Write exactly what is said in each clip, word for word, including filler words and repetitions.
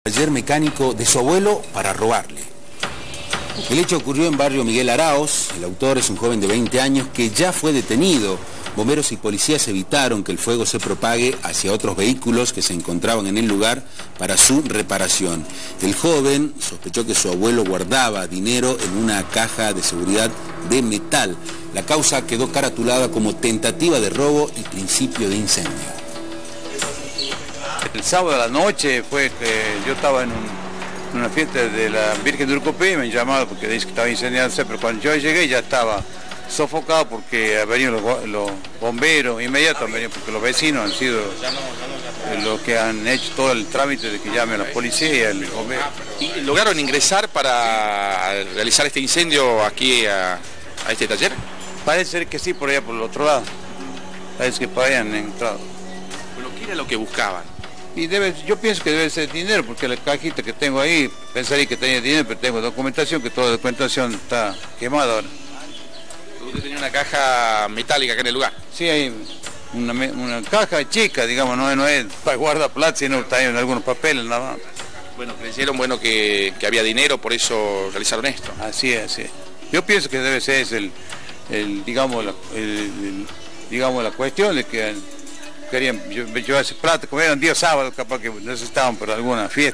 taller mecánico de su abuelo para robarle. El hecho ocurrió en barrio Miguel Araoz. El autor es un joven de veinte años que ya fue detenido. Bomberos y policías evitaron que el fuego se propague hacia otros vehículos que se encontraban en el lugar para su reparación. El joven sospechó que su abuelo guardaba dinero en una caja de seguridad de metal. La causa quedó caratulada como tentativa de robo y principio de incendio. El sábado a la noche fue que yo estaba en, un, en una fiesta de la Virgen de Urcopí, me llamaron porque dice que estaba incendiándose, pero cuando yo llegué ya estaba sofocado porque venían los, los bomberos inmediatos, porque los vecinos han sido los que han hecho todo el trámite de que llame a la policía, el bombero. ¿Y lograron ingresar para realizar este incendio aquí a, a este taller? Parece ser que sí, por allá por el otro lado. Parece que por allá han entrado. ¿Pero qué era lo que buscaban? Y debe, yo pienso que debe ser dinero, porque la cajita que tengo ahí, pensaría que tenía dinero, pero tengo documentación, que toda la documentación está quemada ahora. ¿Usted tenía una caja metálica acá en el lugar? Sí, hay una, una caja chica, digamos, no, no es para guardar plata, sino está en algunos papeles nada más. Bueno, creyeron bueno que, que había dinero, por eso realizaron esto. Así es, así es. Yo pienso que debe ser el, el digamos, la, el, el, digamos, la cuestión de que querían llevarse plata, como eran días sábados, capaz que necesitaban por alguna fiesta.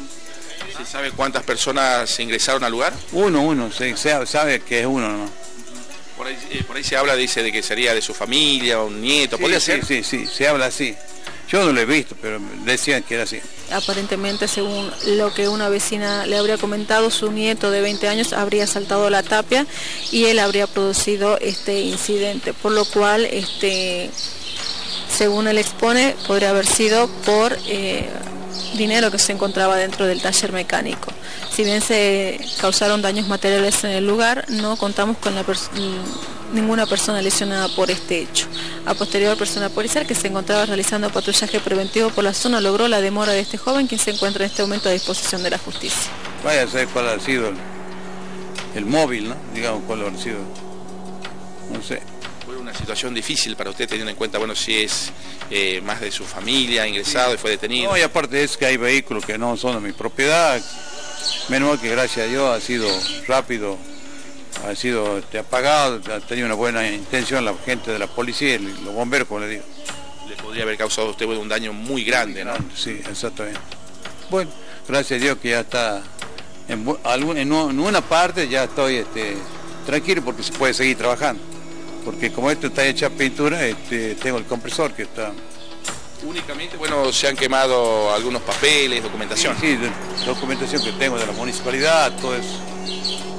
¿Se sabe cuántas personas ingresaron al lugar? Uno, uno, se sabe, sabe que es uno, ¿no? Por ahí, eh, por ahí se habla, dice, de que sería de su familia, un nieto, sí, ¿podría sí, ser? Sí, sí, se habla así. Yo no lo he visto, pero decían que era así. Aparentemente, según lo que una vecina le habría comentado, su nieto de veinte años habría saltado la tapia y él habría producido este incidente, por lo cual, este, según él expone, podría haber sido por eh, dinero que se encontraba dentro del taller mecánico. Si bien se causaron daños materiales en el lugar, no contamos con la pers ninguna persona lesionada por este hecho. A posterior, personal policial que se encontraba realizando patrullaje preventivo por la zona logró la demora de este joven, quien se encuentra en este momento a disposición de la justicia. Vaya a saber cuál ha sido el, el móvil, ¿no? Digamos cuál ha sido, no sé. Fue una situación difícil para usted, teniendo en cuenta, bueno, si es eh, más de su familia, ingresado y fue detenido. No, y aparte es que hay vehículos que no son de mi propiedad. Menos mal que gracias a Dios ha sido rápido, ha sido este, apagado, ha tenido una buena intención la gente de la policía y los bomberos, como le digo. Le podría haber causado a usted un daño muy grande, ¿no? Sí, exactamente. Bueno, gracias a Dios que ya está, en, en una parte ya estoy este, tranquilo porque se puede seguir trabajando. Porque como esto está hecha pintura, este, tengo el compresor que está... Únicamente, bueno, se han quemado algunos papeles, documentación. Sí, sí, documentación que tengo de la municipalidad, todo eso.